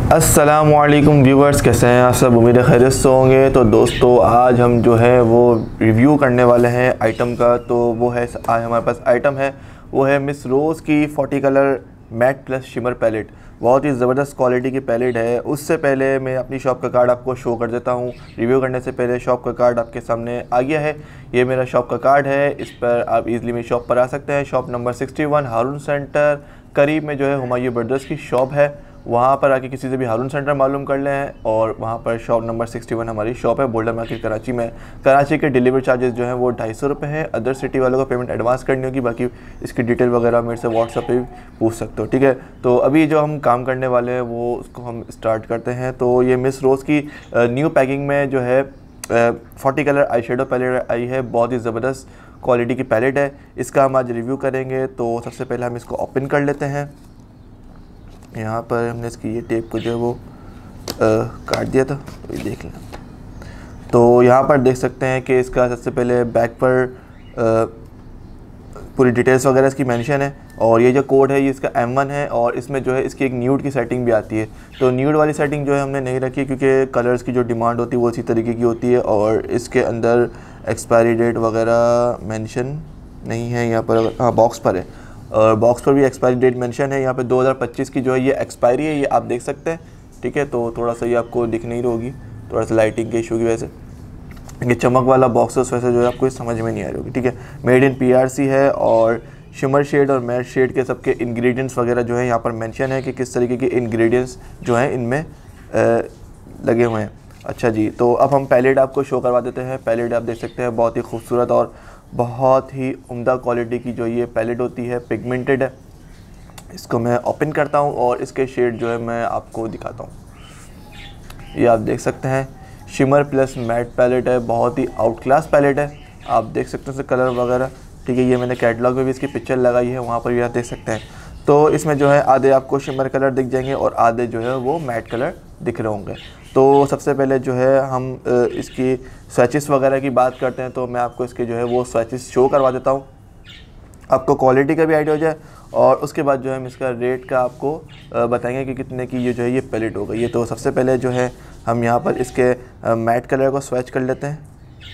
अस्सलामुअलैकुम व्यूवर्स, कैसे हैं आप सब। उम्मीद है खैरियत से होंगे। तो दोस्तों आज हम जो है वो रिव्यू करने वाले हैं आइटम का। तो वो है आज हमारे पास आइटम है वो है मिस रोज़ की 40 colour matte plus shimmer palette. बहुत ही ज़बरदस्त क्वालिटी की पैलेट है। उससे पहले मैं अपनी शॉप का कार्ड आपको शो कर देता हूँ। रिव्यू करने से पहले शॉप का कार्ड आपके सामने आ गया है। ये मेरा शॉप का कार्ड है, इस पर आप इजीली मेरी शॉप पर आ सकते हैं। शॉप नंबर 61 हारून सेंटर करीब में जो है हुमायूं ब्रदर्स की शॉप है। वहाँ पर आके किसी से भी हारून सेंटर मालूम कर लें और वहाँ पर शॉप नंबर 61 हमारी शॉप है, बोल्डर मार्केट कराची में। कराची के डिलीवरी चार्जेस जो हैं वो 250 रुपये हैं। अदर सिटी वालों को पेमेंट एडवांस करनी होगी। बाकी इसकी डिटेल वगैरह मेरे से व्हाट्सएप पे भी पूछ सकते हो, ठीक है। तो अभी जो हम काम करने वाले हैं वो उसको हम स्टार्ट करते हैं। तो ये मिस रोज़ की न्यू पैकिंग में जो है 40 कलर आई शेडो पैलेट आई है। बहुत ही ज़बरदस्त क्वालिटी की पैलेट है। इसका हम आज रिव्यू करेंगे। तो सबसे पहले हम इसको ओपन कर लेते हैं। यहाँ पर हमने इसकी ये टेप को जो है वो काट दिया था, तो ये देख लें। तो यहाँ पर देख सकते हैं कि इसका सबसे पहले बैक पर पूरी डिटेल्स वगैरह इसकी मेंशन है। और ये जो कोड है ये इसका M1 है और इसमें जो है इसकी एक न्यूड की सेटिंग भी आती है। तो न्यूड वाली सेटिंग जो है हमने नहीं रखी क्योंकि कलर्स की जो डिमांड होती है वो इसी तरीके की होती है। और इसके अंदर एक्सपायरी डेट वगैरह मेंशन नहीं है। यहाँ पर हाँ बॉक्स पर है और बॉक्स पर भी एक्सपायरी डेट मेंशन है। यहाँ पे 2025 की जो है ये एक्सपायरी है, ये आप देख सकते हैं, ठीक है। तो थोड़ा सा ये आपको दिख नहीं रही, थोड़ा सा लाइटिंग के इशू की वजह से ये चमक वाला बॉक्सेस वैसे जो है आपको समझ में नहीं आ रही होगी, ठीक है। मेड इन PRC है और शिमर शेड और मैट शेड के सबके इंग्रेडिएंट्स वगैरह जो है यहाँ पर मेंशन है कि किस तरीके के इंग्रेडिएंट्स जो हैं इनमें लगे हुए हैं। अच्छा जी, तो अब हम पैलेट आपको शो करवा देते हैं। पैलेट आप देख सकते हैं, बहुत ही खूबसूरत और बहुत ही उम्दा क्वालिटी की जो ये पैलेट होती है, पिगमेंटेड है। इसको मैं ओपन करता हूँ और इसके शेड जो है मैं आपको दिखाता हूँ। ये आप देख सकते हैं शिमर प्लस मैट पैलेट है, बहुत ही आउट क्लास पैलेट है। आप देख सकते हैं कलर वगैरह, ठीक है। ये मैंने कैटलॉग में भी इसकी पिक्चर लगाई है, वहाँ पर भी आप देख सकते हैं। तो इसमें जो है आधे आपको शिमर कलर दिख जाएंगे और आधे जो है वो मैट कलर दिख रहे होंगे। तो सबसे पहले जो है हम इसकी स्विचेस वगैरह की बात करते हैं। तो मैं आपको इसके जो है वो स्विचेस शो करवा देता हूँ, आपको क्वालिटी का भी आइडिया हो जाए। और उसके बाद जो है हम इसका रेट का आपको बताएंगे कि कितने की ये जो है ये पैलेट हो गई है। तो सबसे पहले जो है हम यहाँ पर इसके मैट कलर को स्विच कर लेते हैं।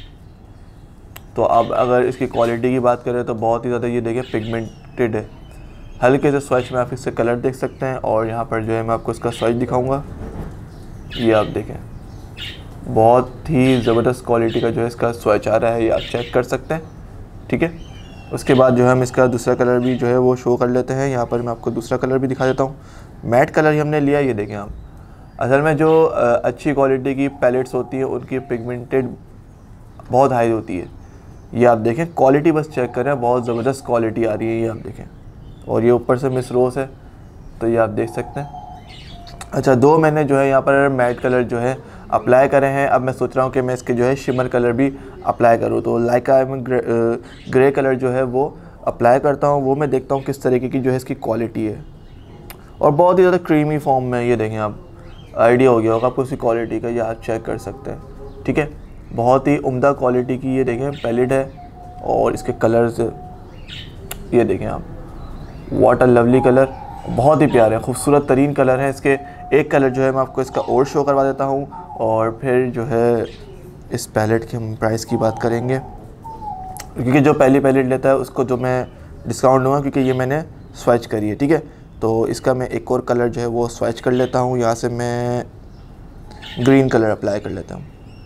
तो अब अगर इसकी क्वालिटी की बात करें तो बहुत ही ज़्यादा ये देखिए पिगमेंटेड है। हल्के से स्विच में आप इससे कलर देख सकते हैं और यहाँ पर जो है मैं आपको इसका स्विच दिखाऊँगा। ये आप देखें, बहुत ही ज़बरदस्त क्वालिटी का जो है इसका स्विच आ रहा है, ये आप चेक कर सकते हैं, ठीक है। उसके बाद जो है हम इसका दूसरा कलर भी जो है वो शो कर लेते हैं। यहाँ पर मैं आपको दूसरा कलर भी दिखा देता हूँ। मैट कलर ही हमने लिया, ये देखें आप। असल में जो अच्छी क्वालिटी की पैलेट्स होती है उनकी पिगमेंटेड बहुत हाई होती है। ये आप देखें, क्वालिटी बस चेक करें, बहुत ज़बरदस्त क्वालिटी आ रही है, ये आप देखें। और ये ऊपर से मिस रोज़ है, तो ये आप देख सकते हैं। अच्छा, दो मैंने जो है यहाँ पर मैट कलर जो है अप्लाई करे हैं। अब मैं सोच रहा हूँ कि मैं इसके जो है शिमर कलर भी अप्लाई करूँ। तो लाइका ग्रे कलर जो है वो अप्लाई करता हूँ, वो मैं देखता हूँ किस तरीके की जो है इसकी क्वालिटी है। और बहुत ही ज़्यादा क्रीमी फॉर्म में, ये देखें आप, आइडिया हो गया होगा आपको इसकी क्वालिटी का, ये आप चेक कर सकते हैं, ठीक है। बहुत ही उम्दा क्वालिटी की ये देखें पैलेट है। और इसके कलर्स ये देखें आप, व्हाट अ लवली कलर, बहुत ही प्यारे खूबसूरत तरीन कलर हैं इसके। एक कलर जो है मैं आपको इसका और शो करवा देता हूँ और फिर जो है इस पैलेट के हम प्राइस की बात करेंगे। क्योंकि जो पहली पैलेट लेता है उसको जो मैं डिस्काउंट दूँगा क्योंकि ये मैंने स्विच करी है, ठीक है। तो इसका मैं एक और कलर जो है वो स्विच कर लेता हूँ। यहाँ से मैं ग्रीन कलर अप्लाई कर लेता हूँ।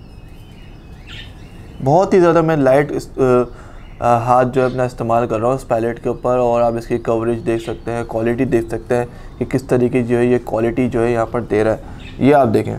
बहुत ही ज़्यादा मैं लाइट हाथ जो है अपना इस्तेमाल कर रहा हूँ इस पैलेट के ऊपर। और आप इसकी कवरेज देख सकते हैं, क्वालिटी देख सकते हैं कि किस तरीके जो है ये क्वालिटी जो है यहाँ पर दे रहा है। ये आप देखें,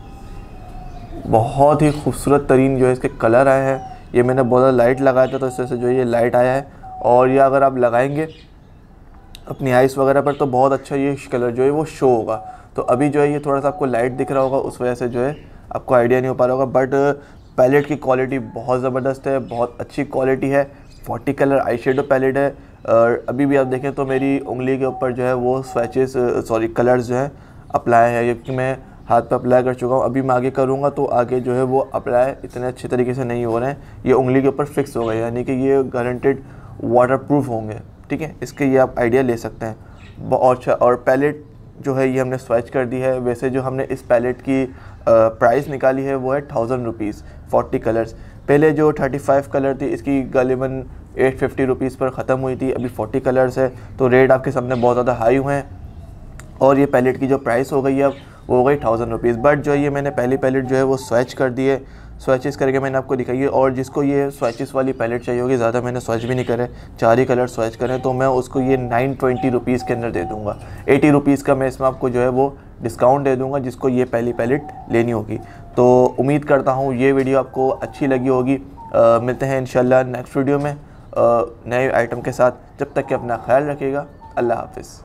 बहुत ही खूबसूरत तरीन जो है इसके कलर आए हैं। ये मैंने बहुत ज़्यादा लाइट लगाया था तो इस वजह से जो है ये लाइट आया है। और ये अगर आप लगाएंगे अपनी आइस वगैरह पर तो बहुत अच्छा ये कलर जो है वो शो होगा। तो अभी जो है ये थोड़ा सा आपको लाइट दिख रहा होगा, उस वजह से जो है आपको आइडिया नहीं हो पा रहा होगा। बट पैलेट की क्वालिटी बहुत ज़बरदस्त है, बहुत अच्छी क्वालिटी है। 40 कलर आई शेडो पैलेट है। और अभी भी आप देखें तो मेरी उंगली के ऊपर जो है वो स्वेचेस कलर्स जो है अप्लाई है, क्योंकि मैं हाथ पे अप्लाई कर चुका हूँ। अभी मैं आगे करूँगा तो आगे जो है वो अप्लाई इतने अच्छे तरीके से नहीं हो रहे हैं, ये उंगली के ऊपर फिक्स हो गए, यानी कि ये गारंटेड वाटर प्रूफ होंगे, ठीक है। इसके ये आप आइडिया ले सकते हैं। और पैलेट जो है ये हमने स्विच कर दी है। वैसे जो हमने इस पैलेट की प्राइस निकाली है वो है 1000 रुपीज़ 40 कलर्स। पहले जो 35 कलर थी इसकी गालिबन 850 रुपीज़ पर ख़त्म हुई थी, अभी 40 कलर्स है तो रेट आपके सामने बहुत ज़्यादा हाई हुए हैं। और ये पैलेट की जो प्राइस हो गई है अब वो हो गई 1000 रुपीज़। बट जो ये मैंने पहली पैलेट जो है वो स्विच कर दी है, स्विचेस करके मैंने आपको दिखाई है। और जिसको ये स्विचेस वाली पैलेट चाहिए होगी, ज़्यादा मैंने स्विच भी नहीं करे, 4 ही कलर स्विच करें, तो मैं उसको ये 920 रुपीज़ के अंदर दे दूँगा। 80 रुपीज़ का मैं इसमें आपको जो है वो डिस्काउंट दे दूँगा जिसको ये पहली पैलेट लेनी होगी। तो उम्मीद करता हूँ ये वीडियो आपको अच्छी लगी होगी। मिलते हैं इंशाल्लाह नेक्स्ट वीडियो में नए आइटम के साथ। जब तक कि अपना ख्याल रखिएगा। अल्लाह हाफ़िज़।